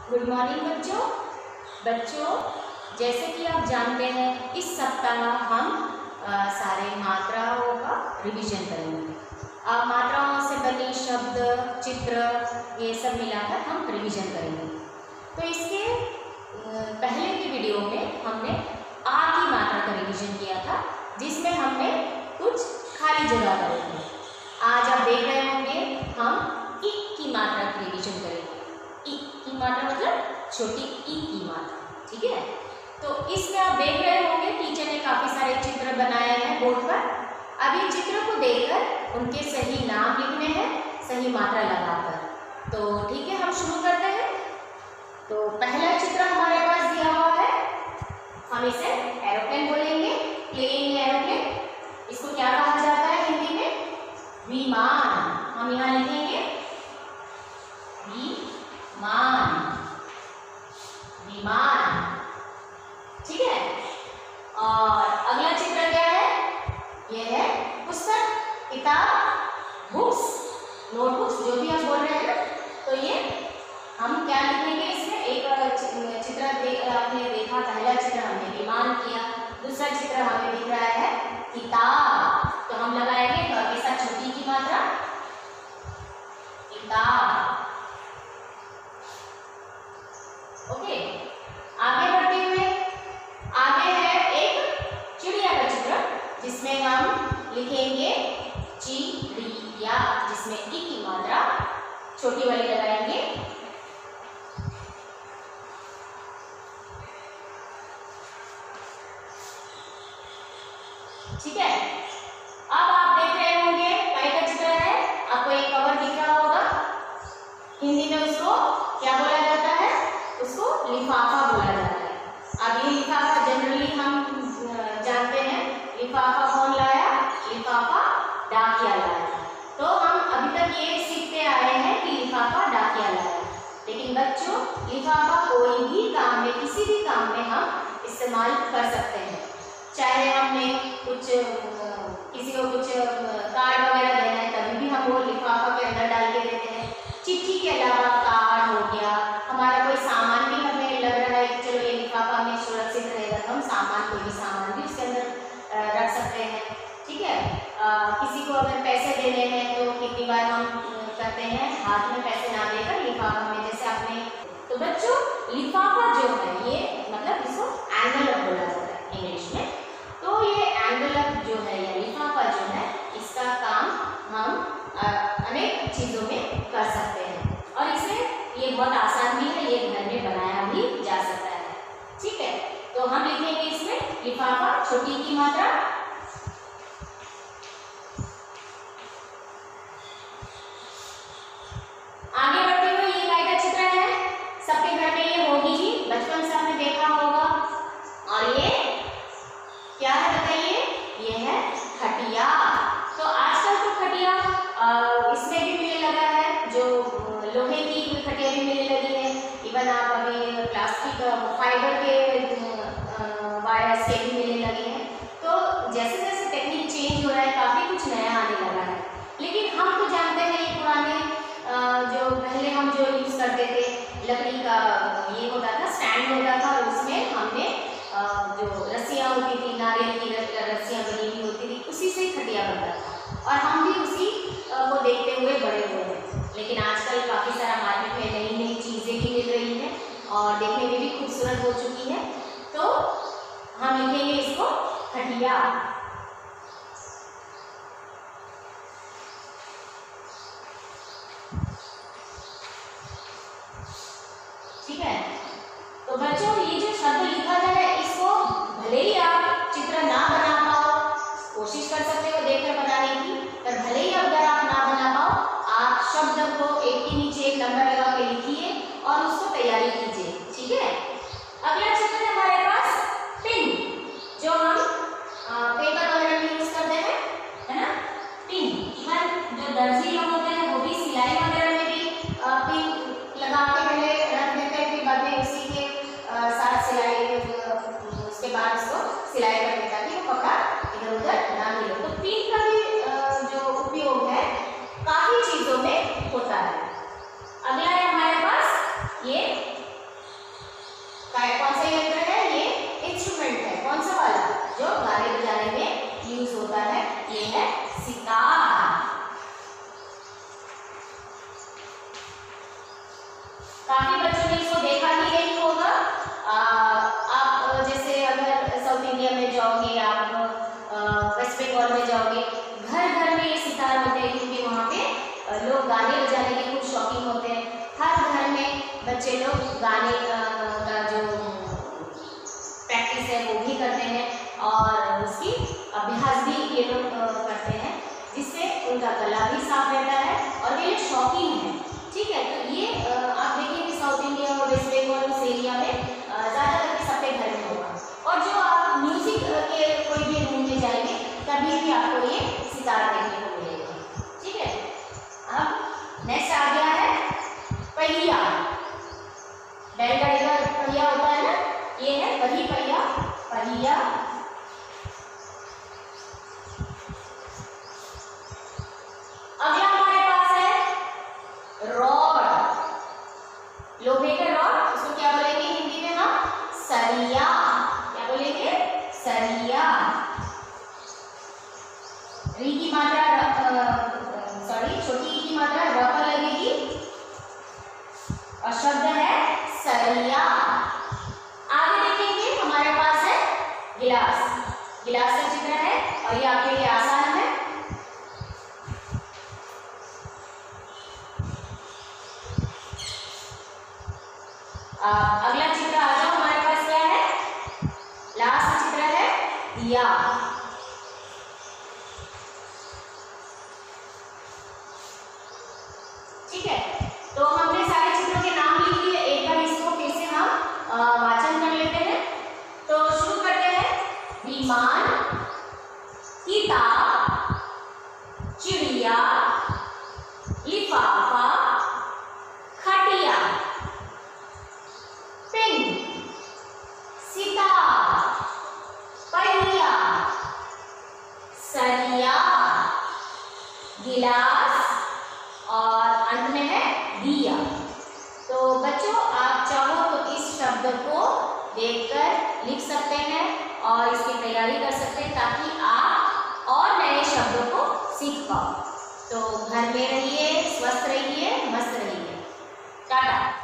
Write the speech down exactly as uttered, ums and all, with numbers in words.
Good morning बच्चों। बच्चों जैसे कि आप जानते हैं इस सप्ताह हम आ, सारे मात्राओं का रिवीजन करेंगे। आ, मात्राओं से बने शब्द, चित्र ये सब मिलाकर हम रिवीजन करेंगे। तो इसके पहले की वीडियो में हमने आ की मात्रा का रिवीजन किया था, जिसमें हमने कुछ खाली जगह करे थे। आज आप देख रहे होंगे हम इ की मात्रा का रिवीजन करेंगे। इ की मात्रा मतलब छोटी ई की मात्रा, ठीक है। तो इसमें आप देख रहे होंगे टीचर ने काफी सारे चित्र बनाए हैं बोर्ड पर। अब इन चित्रों को देखकर उनके सही नाम लिखने हैं, सही मात्रा लगाकर। तो ठीक है, हम शुरू करते हैं। तो पहला चित्र हमारे पास दिया हुआ है, हम इसे एरोप्लेन बोलेंगे, प्लेन एरोप्लेन। इसको क्या कहा जाता है हिंदी में? विमान। हम यहाँ लिखेंगे विमान, विमान, ठीक है। और अगला चित्र क्या है? यह है पुस्तक, किताब, बुक्स, नोटबुक्स, जो भी आप बोल रहे हैं ना। तो ये हम क्या लिखेंगे इसमें? एक चित्र देख आपने देखा, पहला चित्र हमने विमान किया, दूसरा चित्र हमें दिख रहा है किताब। तो हम लगाएंगे के साथ छोटी की मात्रा, किताब। ओके, आगे बढ़ते हुए आगे है एक चिड़िया का चित्र, जिसमें हम लिखेंगे चिड़िया, जिसमें ई की मात्रा छोटी वाली लगाएंगे। ठीक है। अब आप देख रहे होंगे कई का चित्र है, आपको एक कवर दिख रहा होगा। हिंदी में उसको क्या बोला जाता है? उसको लिफाफा बोला जाता है। अब ये लिफाफा जनरली हम जानते हैं, लिफाफा कौन लाया? लिफाफा डाकिया लाया। तो हम अभी तक ये सीखते आए हैं कि लिफाफा डाकिया लाया। लेकिन बच्चों, लिफाफा कोई भी काम में, किसी भी काम में हम इस्तेमाल कर सकते हैं। चाहे हमने कुछ किसी को कुछ कार्ड वगैरह देना है, तभी भी हम वो लिफाफा के अंदर डाल के देते हैं। चिट्ठी के अलावा कार्ड हो गया, हमारा कोई सामान भी हमें लग रहा है कि चलो ये लिफाफा में सुरक्षित रहेगा, तो हम सामान, कोई भी सामान भी उसके अंदर रख सकते हैं, ठीक है। आ, किसी को अगर पैसे देने हैं तो कितनी बार हम करते हैं हाथ में पैसे ना देकर लिफाफा में, जैसे आपने। तो बच्चों, लिफाफा जो है ये मतलब इसको एनवेलप बोला जाता है इंग्लिश में। तो ये एनवेलप जो है या लिफाफा जो है, इसका काम हम अनेक चीज़ों में कर सकते हैं, और इसे ये बहुत आसान भी है, ये घर में बनाया भी जा सकता है, ठीक है। तो हम लिखेंगे इसमें लिफाफा, छोटी की मात्रा। आगे बढ़ते हुए ये काय का चित्र है, सबके घर में ये होगी ही, बचपन से आपने देखा होगा। और ये क्या है बताइए? ये है खटिया। तो आजकल तो खटिया इसमें भी मिलने लगा है, जो लोहे की खटिया भी मिलने लगी है। इवन आप अभी प्लास्टिक फाइबर के वायर्स के भी मिलने लगे हैं। तो जैसे जैसे टेक्निक चेंज हो रहा है, काफ़ी कुछ नया आने लगा है। लेकिन हम तो जानते हैं ये पुराने जो पहले हम जो यूज़ करते थे, लकड़ी का ये होता था, स्टैंड होता था, और उसमें हमने जो रस्सियाँ होती थी, नारियल की रस्सियाँ बनी हुई होती थी, उसी से खटिया बनता था, और हम भी उसी को देखते हुए बड़े हुए हैं। लेकिन आजकल काफ़ी सारा मार्केट में नई नई चीज़ें भी मिल रही हैं और देखने में भी खूबसूरत हो चुकी है। तो हम लिखेंगे इसको खटिया। ठीक है। तो बच्चों, ये जो शब्द लिखा है, इसको भले ही आप चित्र ना बना पाओ, कोशिश कर सकते हो देखकर बनाने की, पर भले ही अगर आप ना बना पाओ, आप शब्द को एक के नीचे एक नंबर लगा के लिखिए और उसको तैयारी कीजिए, ठीक है। अगला चित्र है हमारे पास पिन, जो हम पेपर वगैरह में यूज करते हैं, है ना, पिन। इवन जो दर्जी लोग होते हैं वो भी सिलाई वगैरह में भी पिन लगा के पहले रख देते हैं, फिर बाद में उसी के साथ सिलाई, उसके बाद उसको सिलाई कर देता है ताकि वो कपड़ा इधर उधर ना मिले। तो पिन का भी जो उपयोग है काफी चीजों में होता है। अगला है हमारे पास ये काफी बच्चों ने इसको देखा ही नहीं होगा। आ, आप जैसे अगर साउथ इंडिया में जाओगे, आप वेस्ट बंगाल में जाओगे, घर घर में ये सितार होते हैं, क्योंकि वहाँ पे लोग गाने बजाने के खूब शौकीन होते हैं। हर घर में बच्चे लोग गाने का जो प्रैक्टिस है वो भी करते हैं और उसकी अभ्यास भी ये लोग करते हैं, जिससे उनका गला भी साफ रहता है और वे लोग शौकीन हैं। ठीक है, तो ये आप देखिए कि साउथ इंडिया और वेस्ट बंगाल उस एरिया में ज़्यादा करके सबके घर में होगा। और जो आप म्यूजिक के कोई भी रूम में जाएंगे तभी भी आपको ये सितार देखने को मिलेगा। ठीक है, अब नेक्स्ट आ गया है पहिया। बैलगाड़ी का पहिया होता है ना, ये है वही पहिया, पहिया। अगला हमारे पास है रॉड, लोहे का रॉड, उसको क्या बोलेंगे हिंदी में हम? सरिया। क्या बोलेंगे? सरिया। री की मात्रा, सॉरी छोटी ई की मात्रा र पर लगेगी और शब्द है सरिया। आगे देखेंगे हमारे पास है गिलास। गिलास का चित्र है और ये आपके लिए आसान है। आ, अगला चित्र आ जाओ, हमारे पास क्या है? लास्ट चित्र है दिया। ठीक है, तो हमने सारे चित्रों के नाम लिख लिए। एक बार इसको फिर से हम वाचन कर लेते हैं। तो शुरू करते हैं। विमान, किताब, चिड़िया, लिफाफा, खटिया, पेन, सितार, पहिया, सरिया, गिलास और अंत में है दिया। तो बच्चों, आप चाहो तो इस शब्द को देखकर लिख सकते हैं और इसकी तैयारी कर सकते हैं, ताकि आप और नए शब्दों को सीख पाओ। तो घर में रहिए, स्वस्थ रहिए, मस्त रहिए। टाटा।